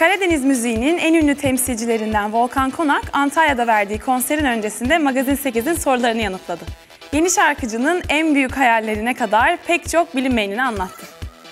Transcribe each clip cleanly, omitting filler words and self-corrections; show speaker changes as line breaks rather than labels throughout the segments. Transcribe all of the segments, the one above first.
Karadeniz müziğinin en ünlü temsilcilerinden Volkan Konak, Antalya'da verdiği konserin öncesinde Magazin 8'in sorularını yanıtladı. Yeni şarkıcının en büyük hayallerine kadar pek çok bilinmeyenini anlattı.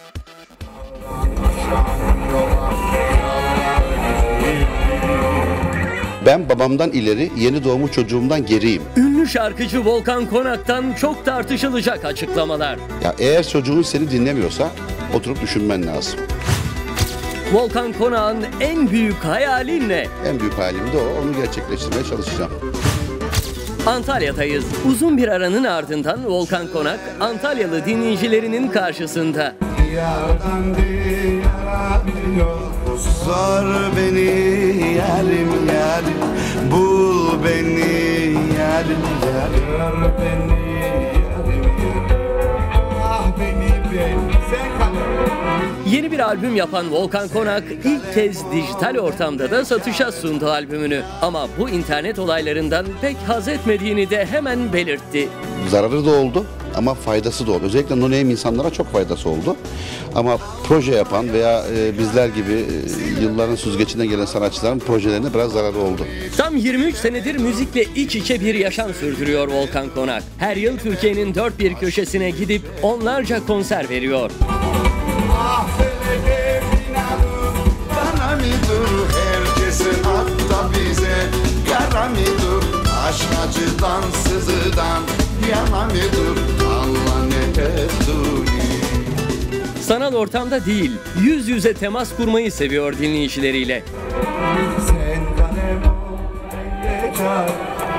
Ben babamdan ileri, yeni doğmuş çocuğumdan geriyim.
Ünlü şarkıcı Volkan Konak'tan çok tartışılacak açıklamalar.
Ya eğer çocuğun seni dinlemiyorsa oturup düşünmen lazım.
Volkan Konak'ın en büyük hayali ne?
En büyük hayalim de o, onu gerçekleştirmeye çalışacağım.
Antalya'dayız. Uzun bir aranın ardından Volkan Konak, Antalyalı dinleyicilerinin karşısında.
Diyardan diyara sor beni yarim yarim, bul beni yarim yarim, beni yarim yarim, ah beni sen
Yeni bir albüm yapan Volkan Konak ilk kez dijital ortamda da satışa sundu albümünü. Ama bu internet olaylarından pek haz etmediğini de hemen belirtti.
Zararı da oldu ama faydası da oldu. Özellikle no-name insanlara çok faydası oldu. Ama proje yapan veya bizler gibi yılların süzgecinden gelen sanatçıların projelerine biraz zararı oldu.
Tam 23 senedir müzikle iç içe bir yaşam sürdürüyor Volkan Konak. Her yıl Türkiye'nin dört bir köşesine gidip onlarca konser veriyor.
ah feleke inanın, bana mı dur herkesin hatta bize kara mı dur, aşk acıdan sızıdan yana mı dur, Allah ne tezduni.
Sanal ortamda değil, yüz yüze temas kurmayı seviyor dinleyicileriyle.
Sen kalem ol, elle çay,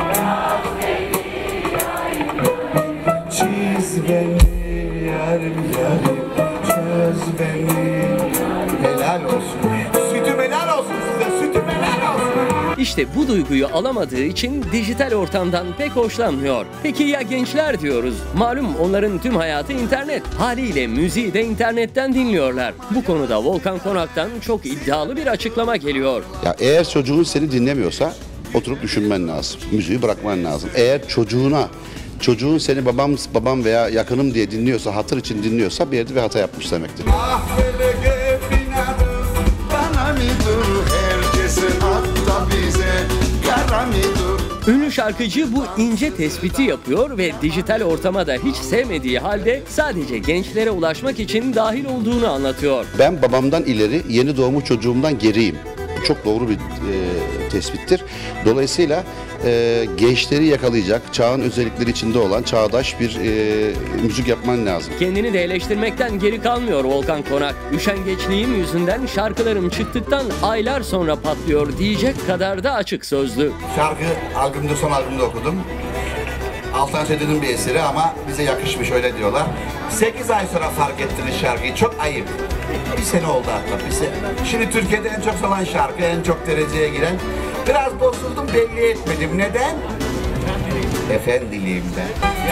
çiz beni yarim yarim, çöz beni. Helal olsun, sütüm helal olsun size, sütüm helal olsun.
İşte bu duyguyu alamadığı için dijital ortamdan pek hoşlanmıyor. Peki ya gençler diyoruz? Malum onların tüm hayatı internet. Haliyle müziği de internetten dinliyorlar. Bu konuda Volkan Konak'tan çok iddialı bir açıklama geliyor.
Ya eğer çocuğun seni dinlemiyorsa oturup düşünmen lazım. Müziği bırakman lazım. Eğer çocuğun seni babam veya yakınım diye dinliyorsa, hatır için dinliyorsa bir yerde bir hata yapmış demektir.
Ah feleke inanın, bana mı dur herkesin hatta bize kara mı dur.
Ünlü şarkıcı bu ince tespiti yapıyor ve dijital ortama da hiç sevmediği halde sadece gençlere ulaşmak için dahil olduğunu anlatıyor.
Ben babamdan ileri, yeni doğmuş çocuğumdan geriyim. Bu çok doğru bir tespittir. Dolayısıyla gençleri yakalayacak, çağın özellikleri içinde olan çağdaş bir müzik yapman lazım.
Kendini de eleştirmekten geri kalmıyor Volkan Konak. Üşengeçliğim yüzünden şarkılarım çıktıktan aylar sonra patlıyor diyecek kadar da açık sözlü.
Şarkı son albümde okudum. Altan Çetin'in bir eseri ama bize yakışmış öyle diyorlar. 8 ay sonra fark ettiniz şarkıyı, çok ayıp. Bir sene oldu hatta, bir sene. Şimdi Türkiye'de en çok salan şarkı, en çok dereceye giren. Biraz bozuldum, belli etmedim. Neden? Efendiliğimden.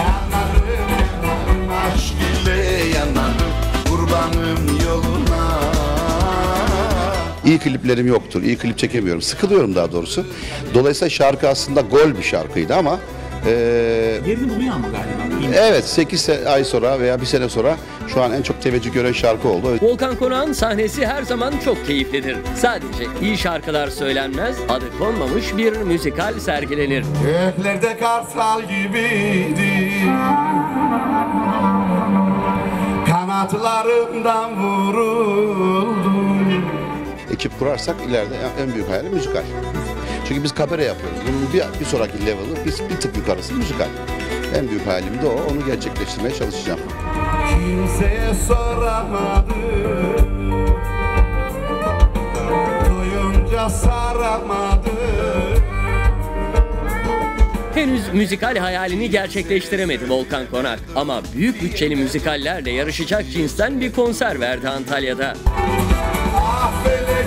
Yanarım aşk ile yanarım, kurbanım yoluna.
İyi kliplerim yoktur, iyi klip çekemiyorum. Sıkılıyorum daha doğrusu. Dolayısıyla şarkı aslında gol bir şarkıydı ama
yerini buluyor ama galiba.
evet, 8 ay sonra veya bir sene sonra şu an en çok teveccüh gören şarkı oldu.
Volkan Konak'ın sahnesi her zaman çok keyiflidir. Sadece iyi şarkılar söylenmez, adı konmamış bir müzikal sergilenir.
Göklerde kartal gibiydi, kanatlarımdan vuruldum.
Ekip kurarsak ileride en büyük hayalim müzikal. Çünkü biz kabare yapıyoruz. Bunun bir sonraki level'ı bir tık yukarısı müzikal. En büyük hayalim de o. Onu gerçekleştirmeye çalışacağım.
Kimseye soramadım, duyunca saramadım.
Henüz müzikal hayalini gerçekleştiremedi Volkan Konak. Ama büyük bütçeli müzikallerle yarışacak cinsten bir konser verdi Antalya'da.
Ah